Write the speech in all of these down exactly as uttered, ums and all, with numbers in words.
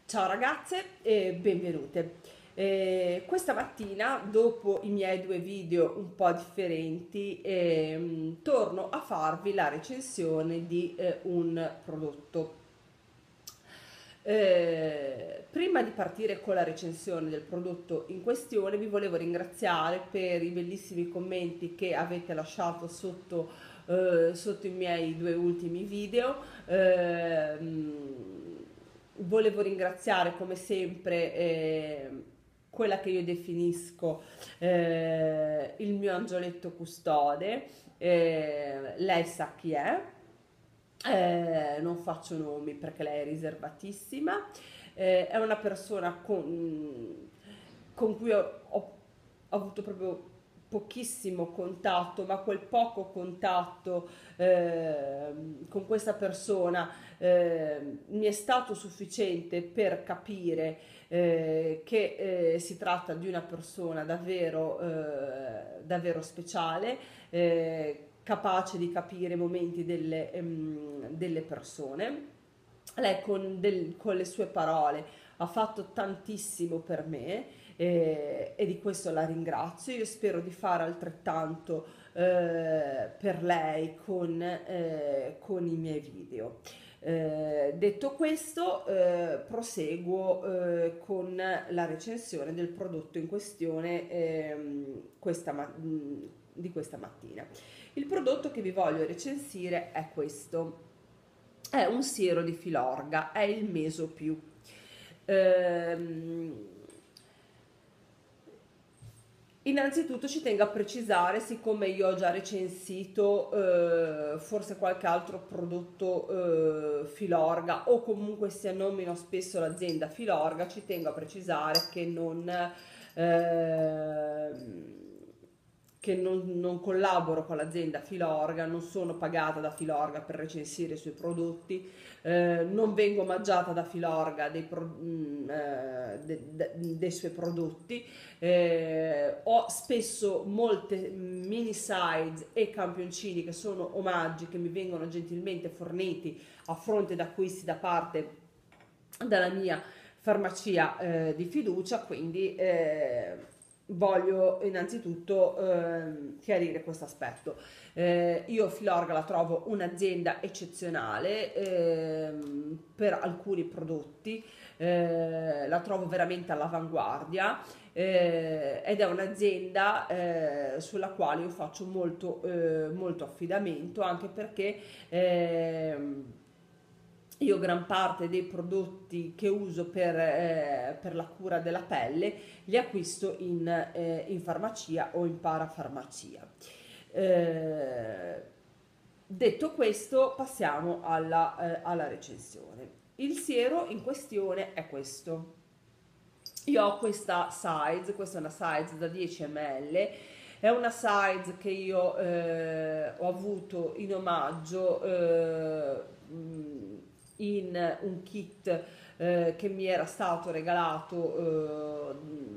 Ciao ragazze e benvenute. Eh, questa mattina, dopo i miei due video un po' differenti, ehm, torno a farvi la recensione di eh, un prodotto. Eh, prima di partire con la recensione del prodotto in questione, vi volevo ringraziare per i bellissimi commenti che avete lasciato sotto, eh, sotto i miei due ultimi video. Ehm, volevo ringraziare come sempre eh, quella che io definisco eh, il mio angioletto custode. Eh, lei sa chi è. Eh, non faccio nomi perché lei è riservatissima. Eh, è una persona con, con cui ho, ho avuto proprio pochissimo contatto, ma quel poco contatto eh, con questa persona eh, mi è stato sufficiente per capire eh, che eh, si tratta di una persona davvero, eh, davvero speciale, eh, capace di capire i momenti delle, ehm, delle persone. Lei con, del- con le sue parole ha fatto tantissimo per me eh, e di questo la ringrazio. Io spero di fare altrettanto eh, per lei con, eh, con i miei video. Eh, detto questo, eh, proseguo eh, con la recensione del prodotto in questione ehm, questa ma- mh, di questa mattina. Il prodotto che vi voglio recensire è questo. È un siero di Filorga, è il Meso Più. Ehm, Innanzitutto ci tengo a precisare, siccome io ho già recensito eh, forse qualche altro prodotto eh, Filorga o comunque sia nomino spesso l'azienda Filorga, ci tengo a precisare che non, ehm, che non, non collaboro con l'azienda Filorga, non sono pagata da Filorga per recensire i suoi prodotti, eh, non vengo mangiata da Filorga dei, pro- mh, eh, de- de- dei suoi prodotti. Eh, ho spesso molte mini size e campioncini che sono omaggi che mi vengono gentilmente forniti a fronte di acquisti da parte dalla mia farmacia eh, di fiducia, quindi eh, voglio innanzitutto ehm, chiarire questo aspetto. Eh, io Filorga la trovo un'azienda eccezionale ehm, per alcuni prodotti, eh, la trovo veramente all'avanguardia eh, ed è un'azienda eh, sulla quale io faccio molto, eh, molto affidamento, anche perché ehm, io gran parte dei prodotti che uso per, eh, per la cura della pelle li acquisto in, eh, in farmacia o in parafarmacia. Eh, detto questo, passiamo alla, eh, alla recensione. Il siero in questione è questo. Io ho questa size, questa è una size da dieci millilitri, è una size che io eh, ho avuto in omaggio eh, mh, in un kit eh, che mi era stato regalato eh,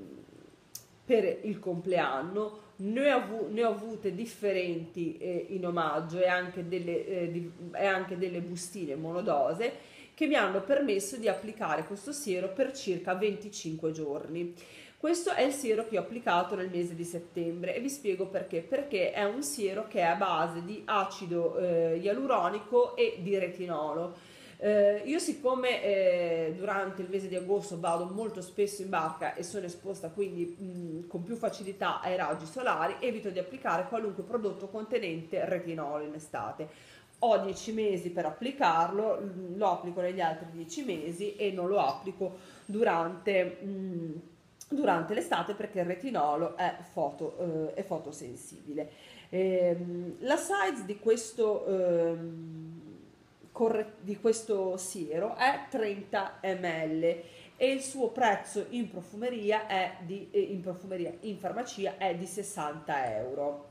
per il compleanno. Ne ho, avu- ne ho avute differenti eh, in omaggio e anche delle, eh, di- e anche delle bustine monodose che mi hanno permesso di applicare questo siero per circa venticinque giorni. Questo è il siero che ho applicato nel mese di settembre e vi spiego perché. Perché è un siero che è a base di acido eh, ialuronico e di retinolo. Eh, io siccome eh, durante il mese di agosto vado molto spesso in barca e sono esposta quindi mh, con più facilità ai raggi solari, evito di applicare qualunque prodotto contenente retinolo in estate. Ho dieci mesi per applicarlo, lo applico negli altri dieci mesi e non lo applico durante, mh, durante l'estate perché il retinolo è, foto, eh, è fotosensibile. Ehm, la size di questo, ehm, corre- di questo siero è trenta millilitri e il suo prezzo in profumeria è di, eh, in profumeria, in farmacia è di sessanta euro.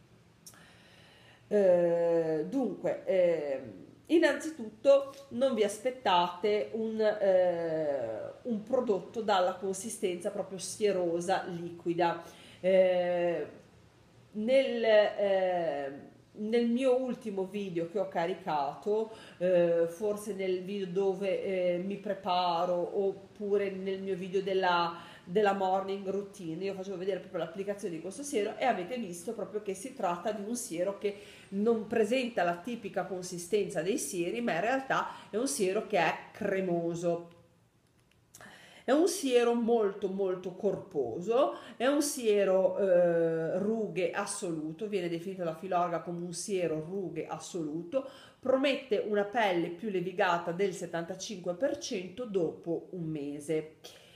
Eh, dunque, eh, innanzitutto non vi aspettate un, eh, un prodotto dalla consistenza proprio sierosa, liquida. Eh, nel, eh, nel mio ultimo video che ho caricato, eh, forse nel video dove eh, mi preparo, oppure nel mio video della, della morning routine, io facevo vedere proprio l'applicazione di questo siero e avete visto proprio che si tratta di un siero che non presenta la tipica consistenza dei sieri, ma in realtà è un siero che è cremoso. È un siero molto molto corposo, è un siero eh, rughe assoluto, viene definito da Filorga come un siero rughe assoluto, promette una pelle più levigata del settantacinque per cento dopo un mese.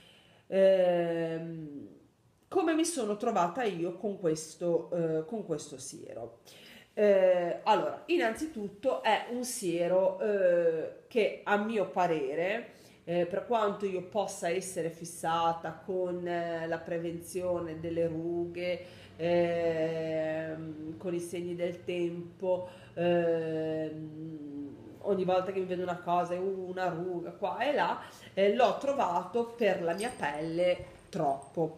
Ehm, come mi sono trovata io con questo, eh, con questo siero? Eh, allora, innanzitutto è un siero eh, che a mio parere, eh, per quanto io possa essere fissata con eh, la prevenzione delle rughe, ehm, con i segni del tempo, ehm, ogni volta che mi vedo una cosa, uh, una ruga qua e là, eh, l'ho trovato per la mia pelle troppo.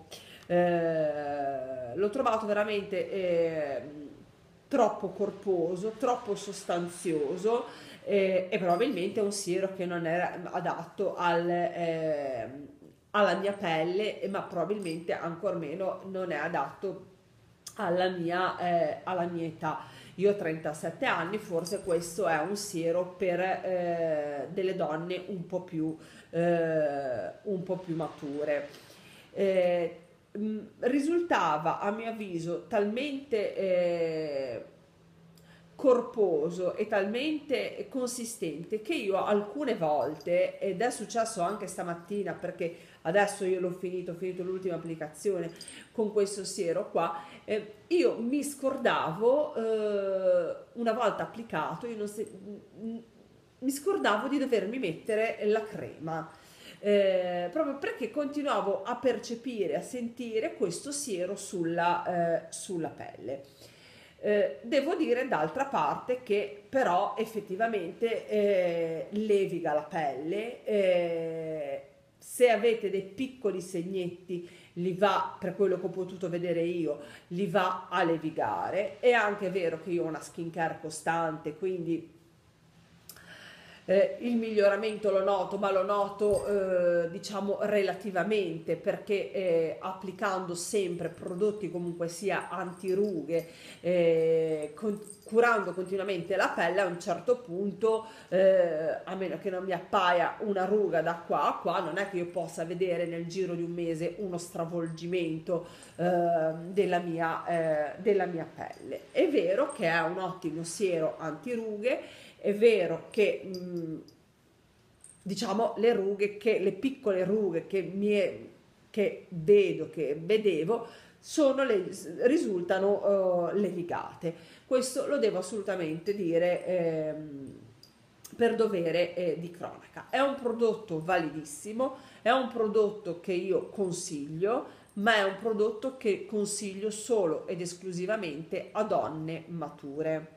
Eh, l'ho trovato veramente eh, troppo corposo, troppo sostanzioso eh, e probabilmente è un siero che non era adatto al, eh, alla mia pelle, ma probabilmente ancor meno non è adatto alla mia, eh, alla mia età. Io ho trentasette anni, forse questo è un siero per eh, delle donne un po' più, eh, un po' più mature. Eh, mh, risultava a mio avviso talmente eh, corposo e talmente consistente che io alcune volte, ed è successo anche stamattina perché adesso io l'ho finito, ho finito l'ultima applicazione con questo siero qua, eh, io mi scordavo, eh, una volta applicato, io non se- mi scordavo di dovermi mettere la crema. Eh, proprio perché continuavo a percepire, a sentire questo siero sulla, eh, sulla pelle. Eh, devo dire d'altra parte che però effettivamente eh, leviga la pelle, eh, se avete dei piccoli segnetti li va, per quello che ho potuto vedere io, li va a levigare. È anche vero che io ho una skincare costante, quindi eh, il miglioramento lo noto, ma lo noto eh, diciamo relativamente perché eh, applicando sempre prodotti comunque sia antirughe, eh, con- curando continuamente la pelle, a un certo punto, eh, a meno che non mi appaia una ruga da qua a qua, non è che io possa vedere nel giro di un mese uno stravolgimento eh, della mia, eh, della mia pelle. È vero che è un ottimo siero antirughe, è vero che mh, diciamo le rughe, che le piccole rughe che, mi è- che vedo, che vedevo, sono le, risultano eh, levigate. Questo lo devo assolutamente dire ehm, per dovere eh, di cronaca. È un prodotto validissimo, è un prodotto che io consiglio, ma è un prodotto che consiglio solo ed esclusivamente a donne mature.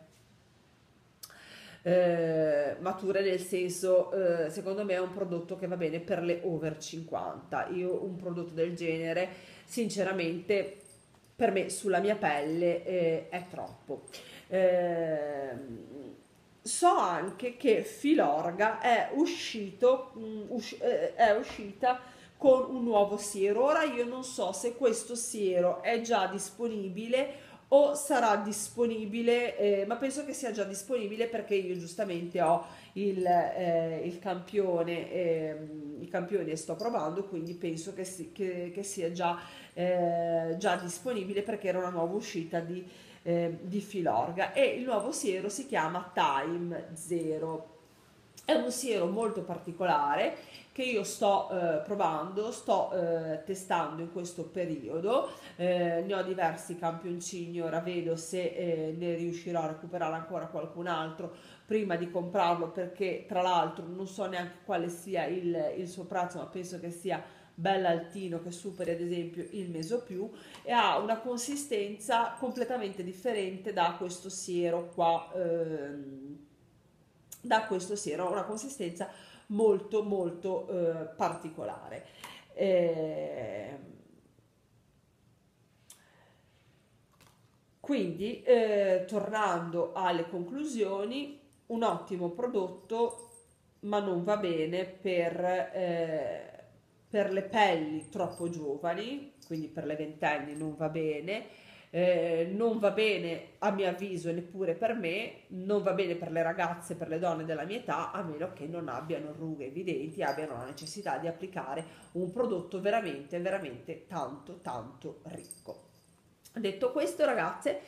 Eh, mature nel senso, eh, secondo me è un prodotto che va bene per le over cinquanta. Io un prodotto del genere, sinceramente, per me sulla mia pelle eh, è troppo. Ehm, so anche che Filorga è uscito, mh, usci- eh, è uscita con un nuovo siero. Ora io non so se questo siero è già disponibile o sarà disponibile, eh, ma penso che sia già disponibile perché io giustamente ho il, eh, il campione, ehm, i campioni e sto provando, quindi penso che, si- che- che sia già, eh, già disponibile perché era una nuova uscita di, eh, di Filorga e il nuovo siero si chiama Time Zero. È un siero molto particolare che io sto eh, provando, sto eh, testando in questo periodo, eh, ne ho diversi campioncini, ora vedo se eh, ne riuscirò a recuperare ancora qualcun altro prima di comprarlo perché tra l'altro non so neanche quale sia il, il suo prezzo, ma penso che sia bell'altino, che superi ad esempio il Meso Più e ha una consistenza completamente differente da questo siero qua. ehm, da questo siero, ha una consistenza molto molto eh, particolare. Eh, quindi eh, tornando alle conclusioni, un ottimo prodotto, ma non va bene per, eh, per le pelli troppo giovani, quindi per le ventenni non va bene. Eh, non va bene a mio avviso neppure per me, non va bene per le ragazze, per le donne della mia età, a meno che non abbiano rughe evidenti, abbiano la necessità di applicare un prodotto veramente, veramente tanto, tanto ricco. Detto questo, ragazze,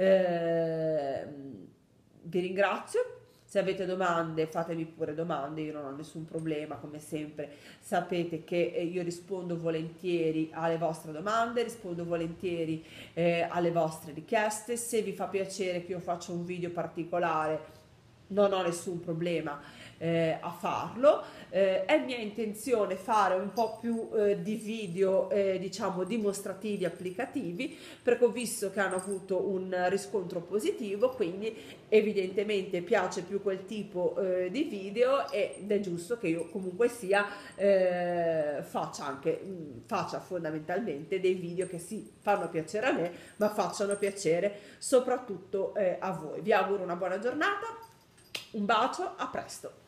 ehm, vi ringrazio. Se avete domande, fatemi pure domande, io non ho nessun problema, come sempre. Sapete che eh, io rispondo volentieri alle vostre domande, rispondo volentieri eh, alle vostre richieste. Se vi fa piacere che io faccia un video particolare, non ho nessun problema eh, a farlo. Eh, è mia intenzione fare un po' più eh, di video, eh, diciamo, dimostrativi applicativi, perché ho visto che hanno avuto un riscontro positivo, quindi evidentemente piace più quel tipo eh, di video ed è giusto che io comunque sia eh, faccia anche mh, faccia fondamentalmente dei video che sì, fanno piacere a me, ma facciano piacere soprattutto eh, a voi. Vi auguro una buona giornata, un bacio, a presto.